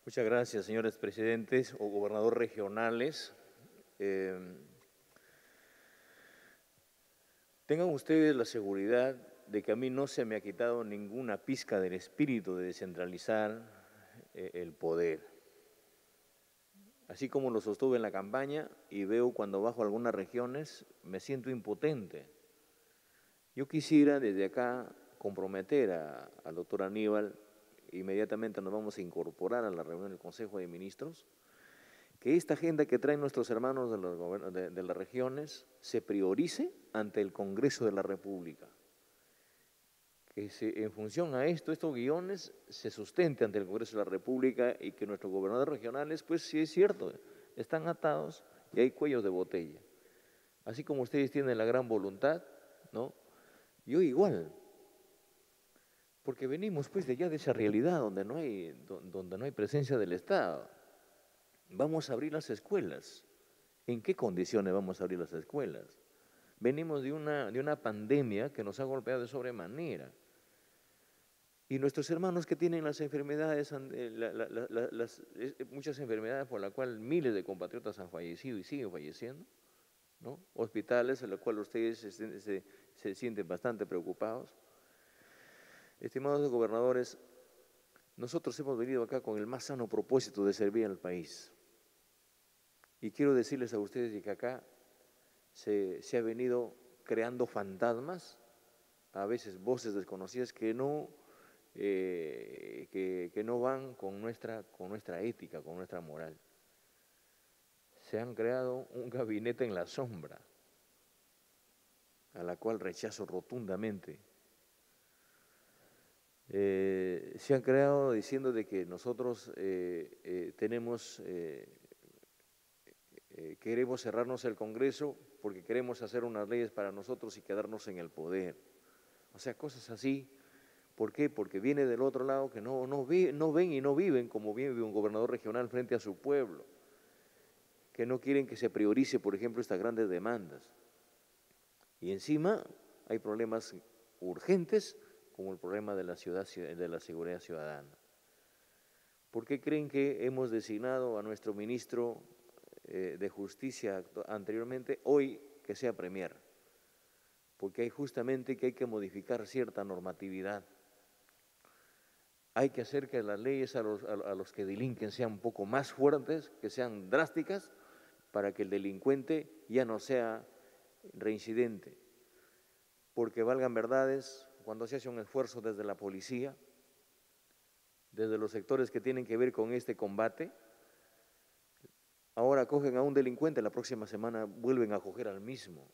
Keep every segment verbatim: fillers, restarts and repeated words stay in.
Muchas gracias, señores presidentes o gobernadores regionales. Eh, tengan ustedes la seguridad de que a mí no se me ha quitado ninguna pizca del espíritu de descentralizar eh, el poder. Así como lo sostuve en la campaña y veo cuando bajo a algunas regiones, me siento impotente. Yo quisiera desde acá comprometer a- al doctor Aníbal, inmediatamente nos vamos a incorporar a la reunión del Consejo de Ministros, que esta agenda que traen nuestros hermanos de, los, de, de las regiones se priorice ante el Congreso de la República. Que se, en función a esto, estos guiones se sustente ante el Congreso de la República y que nuestros gobernadores regionales, pues sí es cierto, están atados y hay cuellos de botella. Así como ustedes tienen la gran voluntad, ¿no? Yo igual, porque venimos pues de ya de esa realidad donde no hay, donde no hay presencia del Estado. Vamos a abrir las escuelas. ¿En qué condiciones vamos a abrir las escuelas? Venimos de una, de una pandemia que nos ha golpeado de sobremanera. Y nuestros hermanos que tienen las enfermedades, eh, la, la, la, las, muchas enfermedades por las cuales miles de compatriotas han fallecido y siguen falleciendo, ¿no? Hospitales en los cuales ustedes se, se, se sienten bastante preocupados. Estimados gobernadores, nosotros hemos venido acá con el más sano propósito de servir al país. Y quiero decirles a ustedes que acá se, se ha venido creando fantasmas, a veces voces desconocidas que no, eh, que, que no van con nuestra, con nuestra ética, con nuestra moral. Se han creado un gabinete en la sombra, a la cual rechazo rotundamente. Eh, se han creado diciendo de que nosotros eh, eh, tenemos, eh, eh, queremos cerrarnos el Congreso porque queremos hacer unas leyes para nosotros y quedarnos en el poder. O sea, cosas así. ¿Por qué? Porque viene del otro lado que no, no, vi, no ven y no viven como vive un gobernador regional frente a su pueblo, que no quieren que se priorice, por ejemplo, estas grandes demandas. Y encima hay problemas urgentes como el problema de la, ciudad, de la seguridad ciudadana. ¿Por qué creen que hemos designado a nuestro ministro eh, de Justicia anteriormente, hoy que sea premier? Porque hay justamente que hay que modificar cierta normatividad. Hay que hacer que las leyes a los, a, a los que delinquen sean un poco más fuertes, que sean drásticas, para que el delincuente ya no sea reincidente. Porque valgan verdades, cuando se hace un esfuerzo desde la policía, desde los sectores que tienen que ver con este combate, ahora cogen a un delincuente, la próxima semana vuelven a coger al mismo.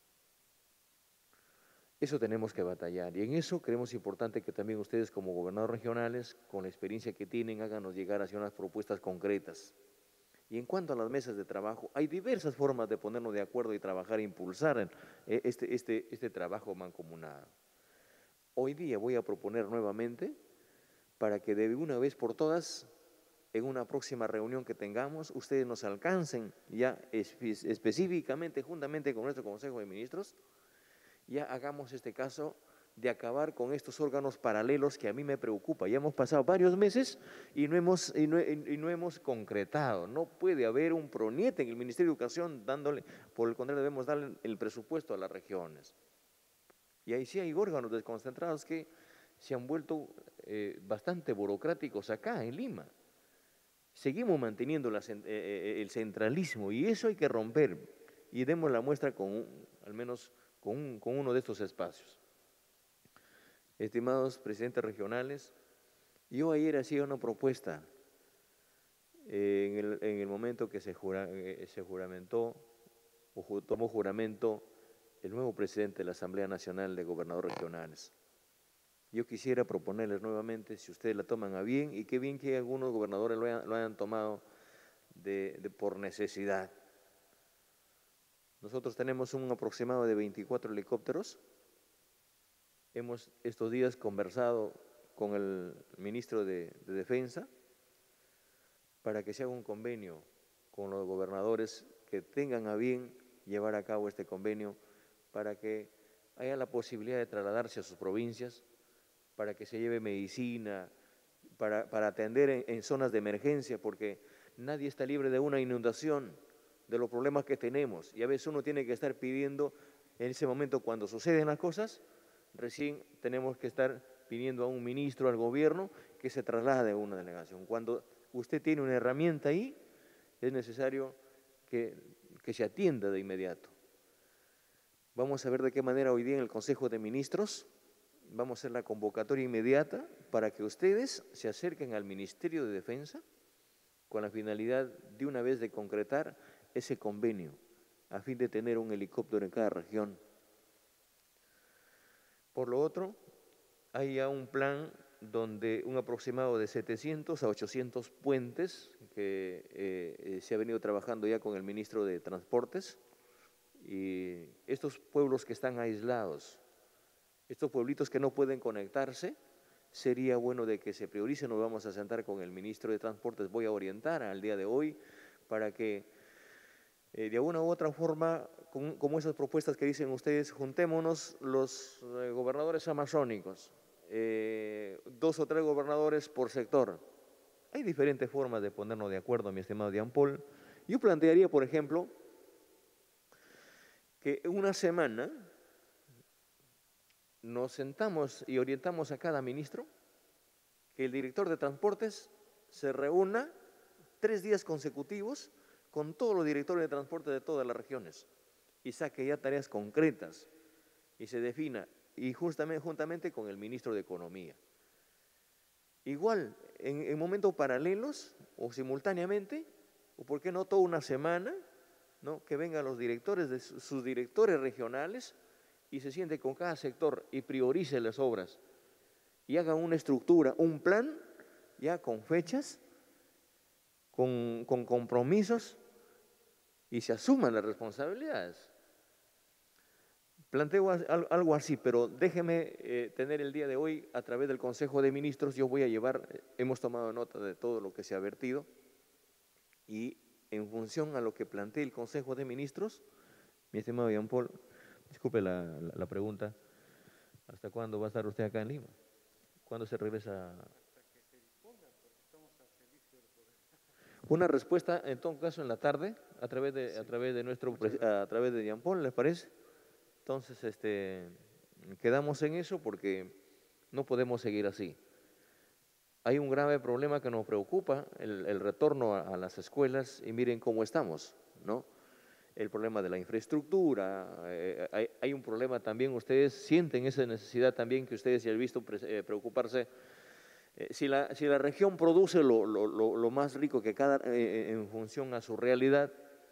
Eso tenemos que batallar y en eso creemos importante que también ustedes como gobernadores regionales, con la experiencia que tienen, háganos llegar hacia unas propuestas concretas. Y en cuanto a las mesas de trabajo, hay diversas formas de ponernos de acuerdo y trabajar e impulsar este, este, este trabajo mancomunado. Hoy día voy a proponer nuevamente para que de una vez por todas, en una próxima reunión que tengamos, ustedes nos alcancen ya espe específicamente, juntamente con nuestro Consejo de Ministros, ya hagamos este caso de acabar con estos órganos paralelos que a mí me preocupa. Ya hemos pasado varios meses y no hemos, y no, y no hemos concretado. No puede haber un PRONIET en el Ministerio de Educación dándole, por el contrario debemos darle el presupuesto a las regiones. Y ahí sí hay órganos desconcentrados que se han vuelto eh, bastante burocráticos acá en Lima. Seguimos manteniendo la, eh, el centralismo y eso hay que romper. Y demos la muestra con, al menos con, un, con uno de estos espacios. Estimados presidentes regionales, yo ayer hacía una propuesta eh, en, el, en el momento que se, jura, eh, se juramentó o ju, tomó juramento el nuevo presidente de la Asamblea Nacional de Gobernadores Regionales. Yo quisiera proponerles nuevamente, si ustedes la toman a bien, y qué bien que algunos gobernadores lo hayan, lo hayan tomado de, de, por necesidad. Nosotros tenemos un aproximado de veinticuatro helicópteros. Hemos estos días conversado con el ministro de, de Defensa para que se haga un convenio con los gobernadores que tengan a bien llevar a cabo este convenio para que haya la posibilidad de trasladarse a sus provincias, para que se lleve medicina, para, para atender en, en zonas de emergencia, porque nadie está libre de una inundación, de los problemas que tenemos. Y a veces uno tiene que estar pidiendo, en ese momento cuando suceden las cosas, recién tenemos que estar pidiendo a un ministro, al gobierno, que se traslade a una delegación. Cuando usted tiene una herramienta ahí, es necesario que, que se atienda de inmediato. Vamos a ver de qué manera hoy día en el Consejo de Ministros vamos a hacer la convocatoria inmediata para que ustedes se acerquen al Ministerio de Defensa con la finalidad de una vez de concretar ese convenio a fin de tener un helicóptero en cada región. Por lo otro, hay ya un plan donde un aproximado de setecientos a ochocientos puentes que eh, se ha venido trabajando ya con el ministro de Transportes, y estos pueblos que están aislados, estos pueblitos que no pueden conectarse, sería bueno de que se priorice. Nos vamos a sentar con el ministro de Transportes, voy a orientar al día de hoy para que eh, de alguna u otra forma, con, como esas propuestas que dicen ustedes, juntémonos los eh, gobernadores amazónicos, eh, dos o tres gobernadores por sector. Hay diferentes formas de ponernos de acuerdo, mi estimado Jean Paul. Yo plantearía, por ejemplo, que una semana nos sentamos y orientamos a cada ministro, que el director de transportes se reúna tres días consecutivos con todos los directores de transporte de todas las regiones y saque ya tareas concretas y se defina, y justamente juntamente con el ministro de Economía. Igual, en, en momentos paralelos o simultáneamente, o por qué no toda una semana, ¿no?, que vengan los directores de sus, sus directores regionales y se siente con cada sector y priorice las obras y hagan una estructura, un plan ya con fechas, con, con compromisos, y se asuman las responsabilidades. Planteo algo así, pero déjeme eh, tener el día de hoy, a través del Consejo de Ministros, yo voy a llevar, eh, hemos tomado nota de todo lo que se ha vertido, y en función a lo que plantee el Consejo de Ministros, mi estimado Jean Paul, disculpe la, la, la pregunta, ¿hasta cuándo va a estar usted acá en Lima? ¿Cuándo se regresa? Hasta que se disponga, porque estamos al servicio del poder. Una respuesta, en todo caso, en la tarde, a través de, sí. a través de nuestro, a través de Jean Paul, ¿les parece? Entonces, este, quedamos en eso porque no podemos seguir así. Hay un grave problema que nos preocupa, el, el retorno a, a las escuelas, y miren cómo estamos, ¿no? El problema de la infraestructura, eh, hay, hay un problema también, ustedes sienten esa necesidad también que ustedes ya han visto eh, preocuparse. Eh, si, la, si la región produce lo, lo, lo, lo más rico que cada, eh, en función a su realidad,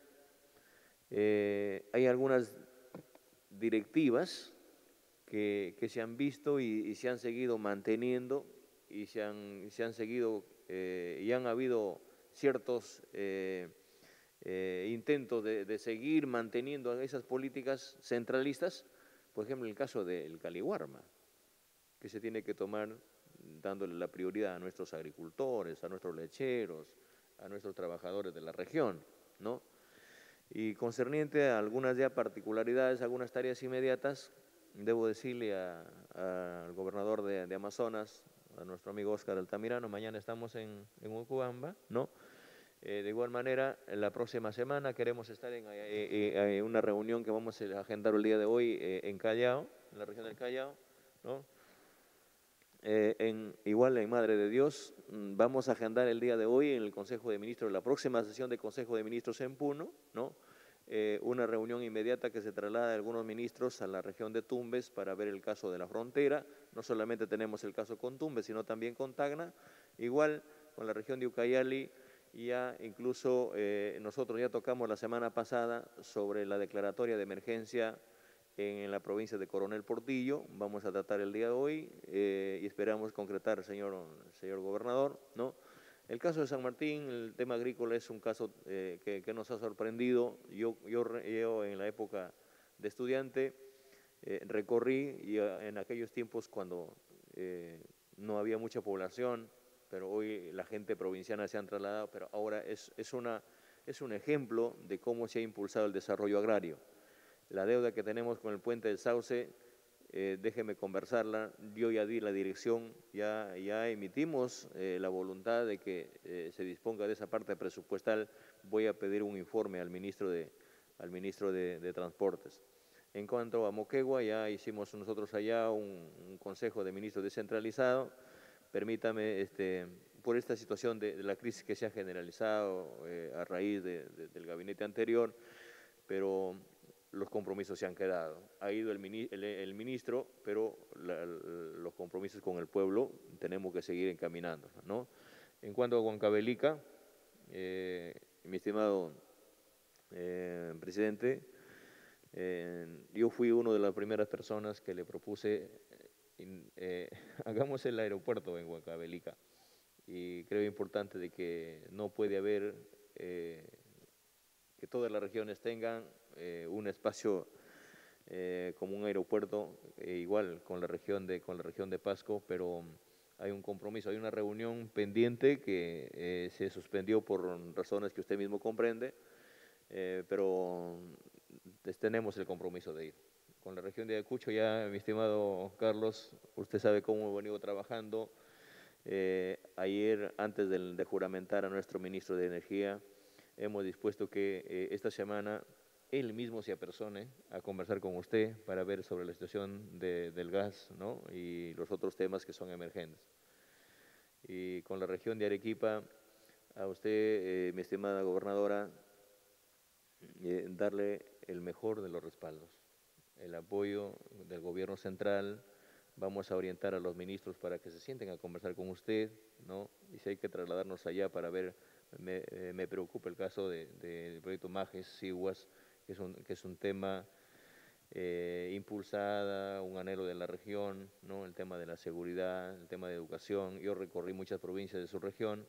eh, hay algunas directivas que, que se han visto y, y se han seguido manteniendo y se han, se han seguido eh, y han habido ciertos eh, eh, intentos de, de seguir manteniendo esas políticas centralistas. Por ejemplo, el caso del Caliwarma, que se tiene que tomar dándole la prioridad a nuestros agricultores, a nuestros lecheros, a nuestros trabajadores de la región, ¿no? Y concerniente a algunas ya particularidades, algunas tareas inmediatas, debo decirle al gobernador de, de Amazonas, a nuestro amigo Óscar Altamirano, mañana estamos en, en Urubamba, ¿no? Eh, de igual manera, en la próxima semana queremos estar en eh, eh, una reunión que vamos a agendar el día de hoy eh, en Callao, en la región del Callao, ¿no? Eh, en, igual en Madre de Dios, vamos a agendar el día de hoy en el Consejo de Ministros, la próxima sesión de Consejo de Ministros en Puno, ¿no? Eh, una reunión inmediata que se traslada de algunos ministros a la región de Tumbes para ver el caso de la frontera. No solamente tenemos el caso con Tumbes, sino también con Tacna, igual con la región de Ucayali. Ya incluso eh, nosotros ya tocamos la semana pasada sobre la declaratoria de emergencia en la provincia de Coronel Portillo. Vamos a tratar el día de hoy eh, y esperamos concretar, señor, señor gobernador, ¿no? El caso de San Martín, el tema agrícola es un caso eh, que, que nos ha sorprendido. Yo, yo, yo en la época de estudiante eh, recorrí, y en aquellos tiempos cuando eh, no había mucha población, pero hoy la gente provinciana se han trasladado, pero ahora es, es, una, es un ejemplo de cómo se ha impulsado el desarrollo agrario. La deuda que tenemos con el puente del Sauce eh, déjeme conversarla, yo ya di la dirección, ya, ya emitimos eh, la voluntad de que eh, se disponga de esa parte presupuestal, voy a pedir un informe al ministro de, al ministro de, de Transportes. En cuanto a Moquegua, ya hicimos nosotros allá un, un consejo de ministros descentralizado. Permítame, este, por esta situación de, de la crisis que se ha generalizado eh, a raíz de, de, del gabinete anterior, pero los compromisos se han quedado. Ha ido el, el, el ministro, pero la, los compromisos con el pueblo tenemos que seguir encaminando, ¿no? En cuanto a Huancavelica, eh, mi estimado eh, presidente, eh, yo fui una de las primeras personas que le propuse, eh, eh, hagamos el aeropuerto en Huancavelica, y creo importante de que no puede haber, eh, que todas las regiones tengan eh, un espacio eh, como un aeropuerto, eh, igual con la, región de, con la región de Pasco, pero hay un compromiso, hay una reunión pendiente que eh, se suspendió por razones que usted mismo comprende, eh, pero tenemos el compromiso de ir. Con la región de Ayacucho ya, mi estimado Carlos, usted sabe cómo hemos venido trabajando. Eh, ayer, antes de, de juramentar a nuestro ministro de Energía, hemos dispuesto que eh, esta semana él mismo se apersone a conversar con usted para ver sobre la situación de, del gas, ¿no? Y los otros temas que son emergentes. Y con la región de Arequipa, a usted, eh, mi estimada gobernadora, eh, darle el mejor de los respaldos, el apoyo del gobierno central. Vamos a orientar a los ministros para que se sienten a conversar con usted, ¿no? Y si hay que trasladarnos allá para ver, me, eh, me preocupa el caso de, de, del proyecto Majes, Siguas, que es un, que es un tema eh, impulsada, un anhelo de la región, ¿no? El tema de la seguridad, el tema de educación. Yo recorrí muchas provincias de su región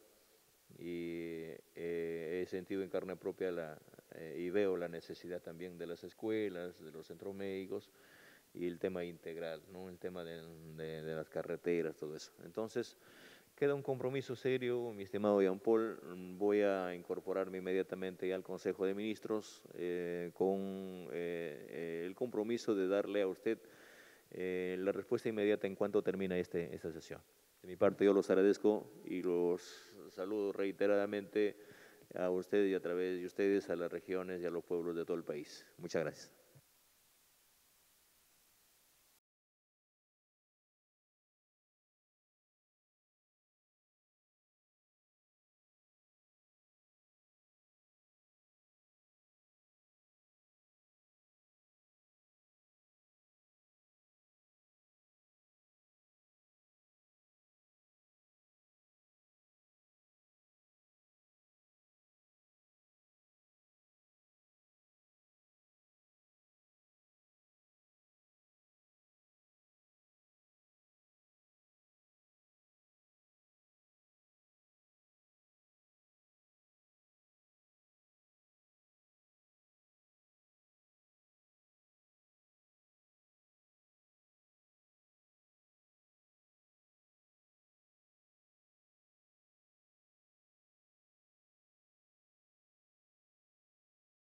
y eh, he sentido en carne propia la, eh, y veo la necesidad también de las escuelas, de los centros médicos, y el tema integral, ¿no? El tema de, de, de las carreteras, todo eso. Entonces, queda un compromiso serio, mi estimado Jean Paul. Voy a incorporarme inmediatamente al Consejo de Ministros eh, con eh, eh, el compromiso de darle a usted eh, la respuesta inmediata en cuanto termina este, esta sesión. De mi parte, yo los agradezco y los saludo reiteradamente a ustedes y a través de ustedes a las regiones y a los pueblos de todo el país. Muchas gracias.